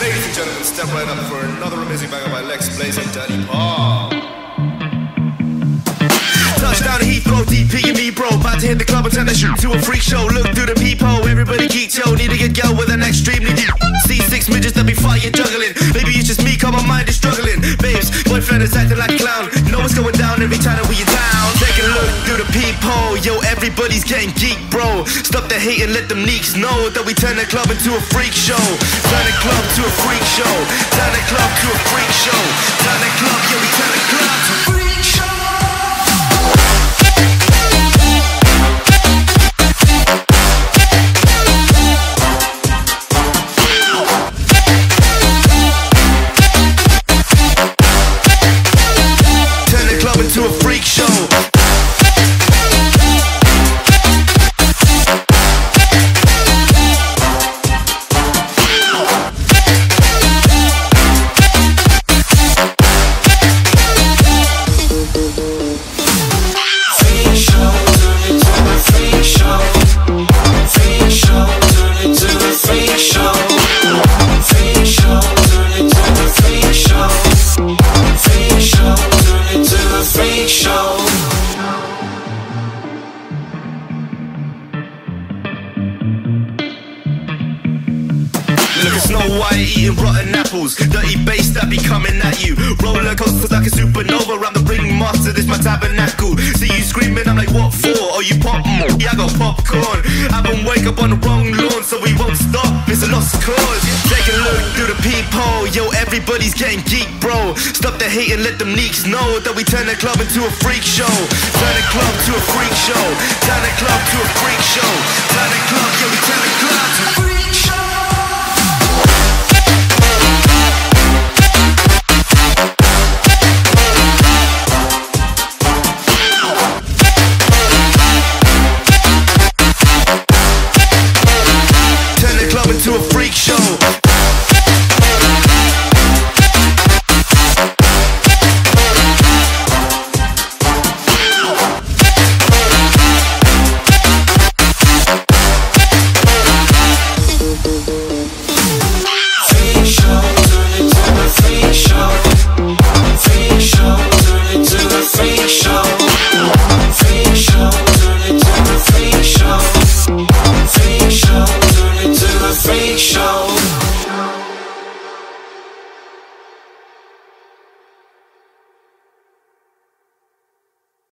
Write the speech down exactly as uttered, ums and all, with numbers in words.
Ladies and gentlemen, step right up for another amazing banger by LexBlaze and Daddy Paul. Touchdown to Heathrow, D P and me, bro. About to hit the club and turn the shoot to a freak show. Look through the peephole, everybody geek, yo. Need to get girl with an extremely deep. See six midgets that be fighting, juggling. Maybe it's just me, cause my mind is struggling. Babes, boyfriend is acting like a clown. You know what's going down every time that we are down. Take a look through the peephole, yo. Everybody's getting geek, bro. Stop the hate and let them neeks know that we turn the club into a freak show. Turn the club to a freak show. Turn the club to a freak show. Turn the club, yeah, we turn the club to a freak show. To a freak show. Look at Snow White eating rotten apples. Dirty bass that be coming at you. Roller coasters like a supernova. I'm the ringmaster, this my tabernacle. See you screaming, I'm like, what for? Oh, you pop? Mm, yeah, I got popcorn. I been wake up on the wrong lawn, so we won't stop. It's a lost cause. Take a look through the peephole. Yo, everybody's getting geek, bro. Stop the hate and let them neeks know that we turn the club into a freak show. Turn the club to a freak show. Turn the club to a freak show. Turn the club, yeah, we turn the club to